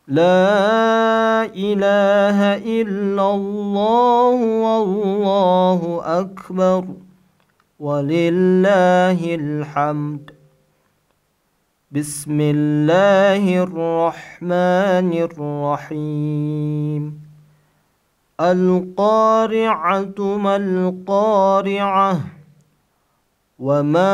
لا إله إلا الله والله أكبر ولله الحمد. بسم الله الرحمن الرحيم. القارعة ما القارعة وما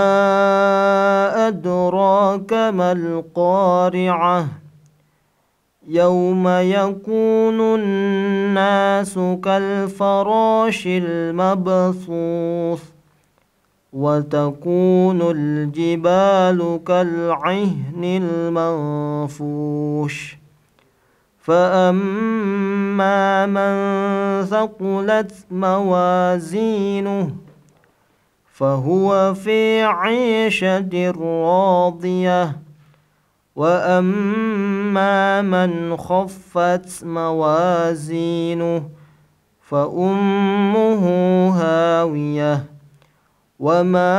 أدراك ما القارعة يوم يكون الناس كالفراش المبثوث وتكون الجبال كالعهن المنفوش فأما من ثقلت موازينه فهو في عيشة راضية وأما من خفت موازينه فأمه هاوية وما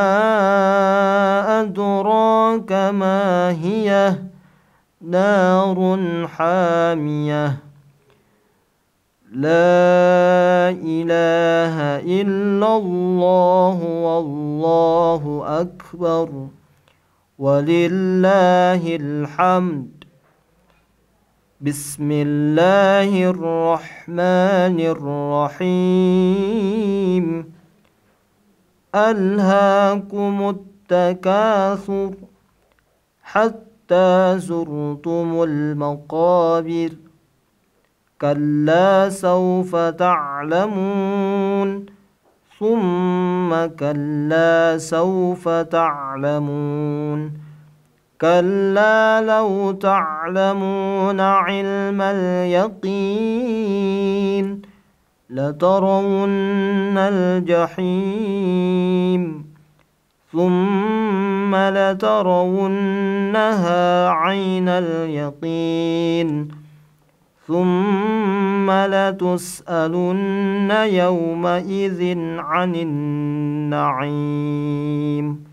أدراك ما هي نار حامية. لا إله إلا الله والله أكبر ولله الحمد. بسم الله الرحمن الرحيم. ألهاكم التكاثر حتى زرتم المقابر كلا سوف تعلمون ثم كلا سوف تعلمون كلا لو تعلمون علم اليقين لترون الجحيم ثم لترونها عين اليقين ثم لتسألن يومئذ عن النعيم.